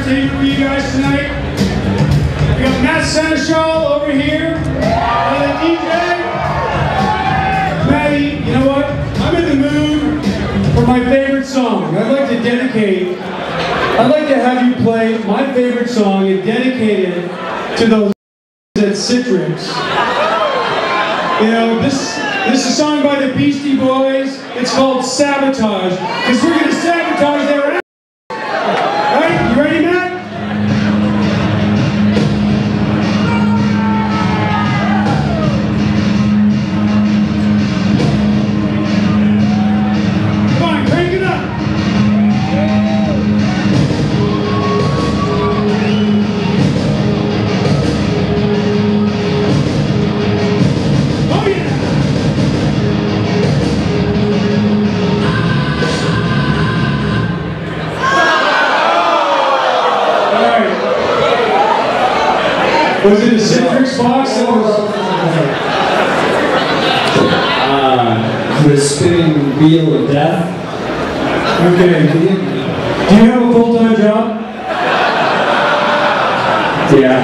entertainment for you guys tonight. We got Matt Seneschal over here. And the DJ. Matty, you know what? I'm in the mood for my favorite song. I'd like to have you play my favorite song and dedicate it to those at Citrix. You know, this is a song by the Beastie Boys. It's called Sabotage, because we're going to sabotage their ass. Alright, you ready, Matt? Come on, crank it up. Was it a Citrix box that was... The spinning wheel of death. Okay. Do you have a full-time job? Yeah.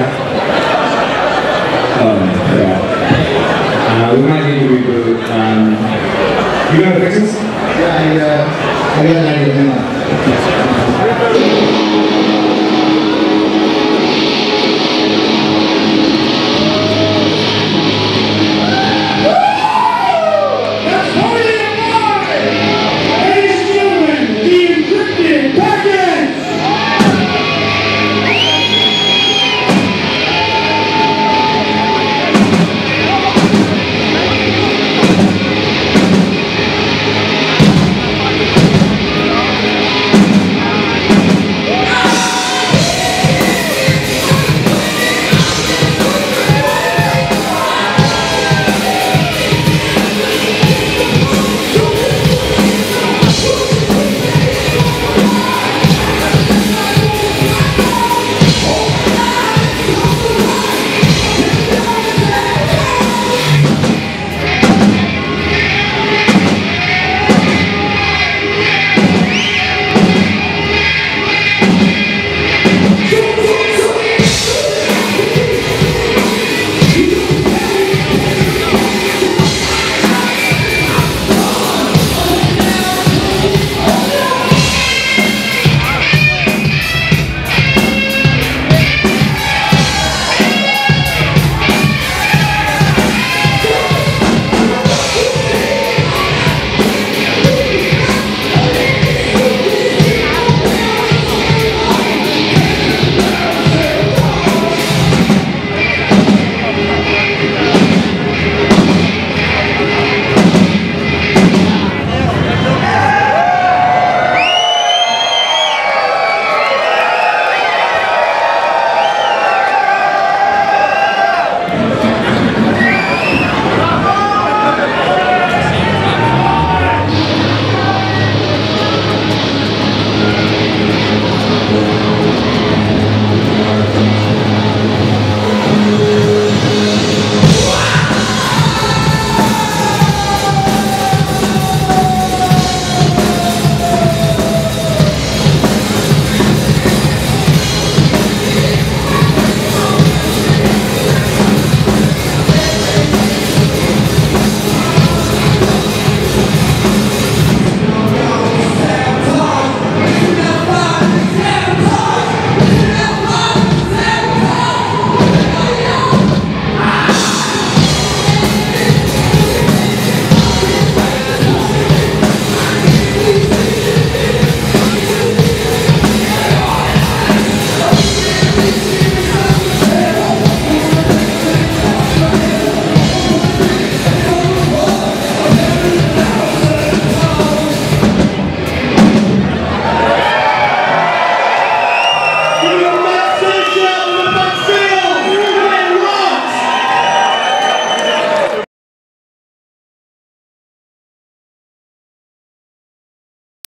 We might need to reboot. You know how to fix this? Yeah, I got an idea.